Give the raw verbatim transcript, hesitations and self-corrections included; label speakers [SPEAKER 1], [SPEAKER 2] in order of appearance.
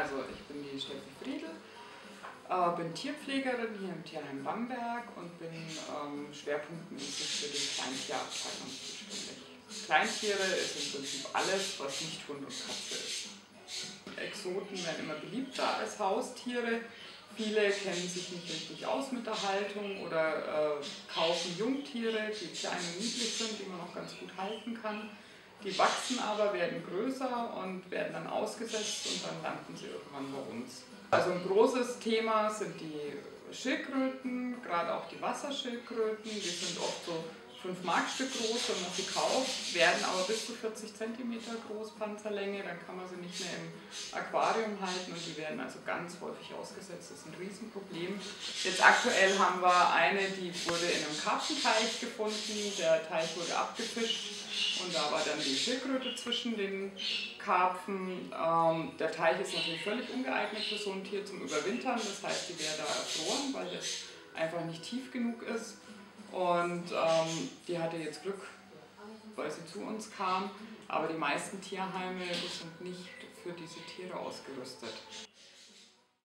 [SPEAKER 1] Also ich bin die Steffi Friedl, äh, bin Tierpflegerin hier im Tierheim Bamberg und bin ähm, schwerpunktmäßig für die Kleintierabteilung zuständig. Kleintiere ist im Prinzip alles, was nicht Hund und Katze ist. Exoten werden immer beliebter als Haustiere. Viele kennen sich nicht richtig aus mit der Haltung oder äh, kaufen Jungtiere, die klein und niedlich sind, die man noch ganz gut halten kann. Die wachsen aber, werden größer und werden dann ausgesetzt und dann landen sie irgendwann bei uns. Also ein großes Thema sind die Schildkröten, gerade auch die Wasserschildkröten. Die sind oft so fünf Markstück groß, wenn man sie kauft, werden aber bis zu vierzig Zentimeter groß, Panzerlänge, dann kann man sie nicht mehr im Aquarium halten und die werden also ganz häufig ausgesetzt. Das ist ein Riesenproblem. Jetzt aktuell haben wir eine, die wurde in einem Karpfenteich gefunden, der Teich wurde abgefischt und da war dann die Schildkröte zwischen den Karpfen. Ähm, der Teich ist natürlich völlig ungeeignet für so ein Tier zum Überwintern, das heißt, die wäre da erfroren, weil das einfach nicht tief genug ist. Und ähm, die hatte jetzt Glück, weil sie zu uns kam, aber die meisten Tierheime die sind nicht für diese Tiere ausgerüstet.